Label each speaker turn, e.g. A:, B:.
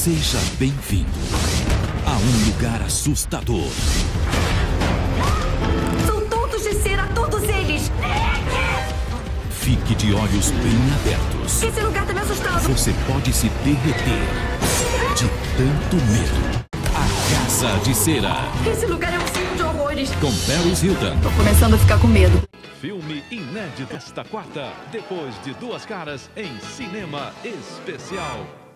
A: Seja bem-vindo a um lugar assustador.
B: São todos de cera, todos eles!
A: Fique de olhos bem abertos.
B: Esse lugar tá me assustando.
A: Você pode se derreter de tanto medo. A Casa de Cera.
B: Esse lugar é um circo de horrores.
A: Com Paris Hilton.
B: Tô começando a ficar com medo.
A: Filme inédito esta quarta, depois de Duas Caras em cinema especial.